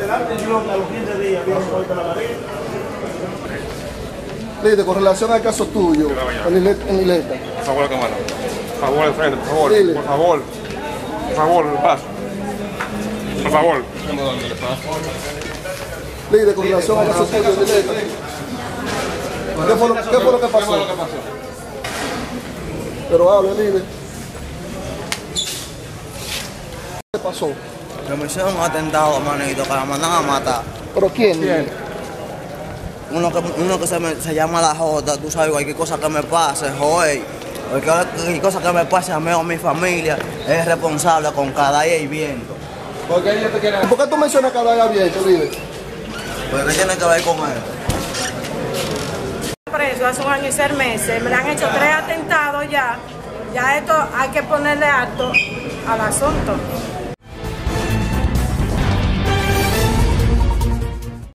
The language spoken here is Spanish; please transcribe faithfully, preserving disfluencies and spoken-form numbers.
adelante, yo a los quince días había un golpe a la nariz. Líder, con relación al caso tuyo, en Ileta. Por favor, la cámara. Por favor, al frente, por favor. Dile. Por favor. Por favor, el paso. Por favor. Líder, con relación al caso tuyo en Ileta. ¿Qué fue lo, qué fue lo que pasó? Pero hable, líder. ¿Qué pasó? Que me hicieron un atentado, manito, que la mandan a matar. ¿Pero quién? ¿Quién? Uno que, uno que se, me, se llama La Jota, tú sabes, cualquier cosa que me pase, joder. Cualquier cosa que me pase a mí o a mi familia, es responsable con cada día y viento. ¿Por qué ella te quiere? ¿Por qué tú mencionas cada día abierto, líder? Pues ¿qué tiene que ver con esto? Preso hace un año y seis meses, me le han hecho tres atentados ya. Ya esto hay que ponerle alto al asunto.